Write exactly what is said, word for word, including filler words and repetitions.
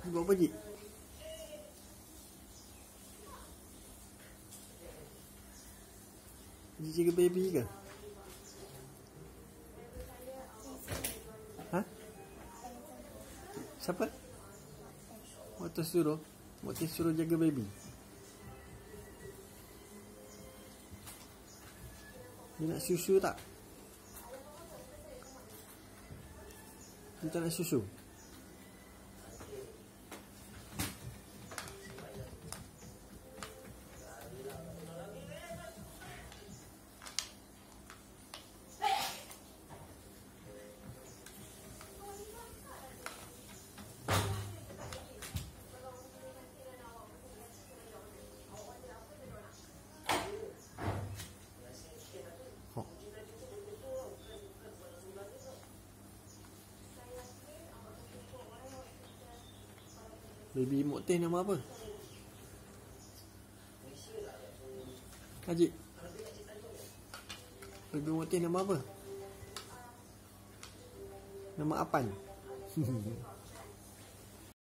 Buat apa, Cik? Cik jaga baby ke? Ha? Siapa? Waktu suruh? Waktu suruh jaga baby? Dia nak susu tak? Dia tak nak susu? Baby Mok Teh nama apa? Haji, Baby Mok Teh nama apa? Nama Apan.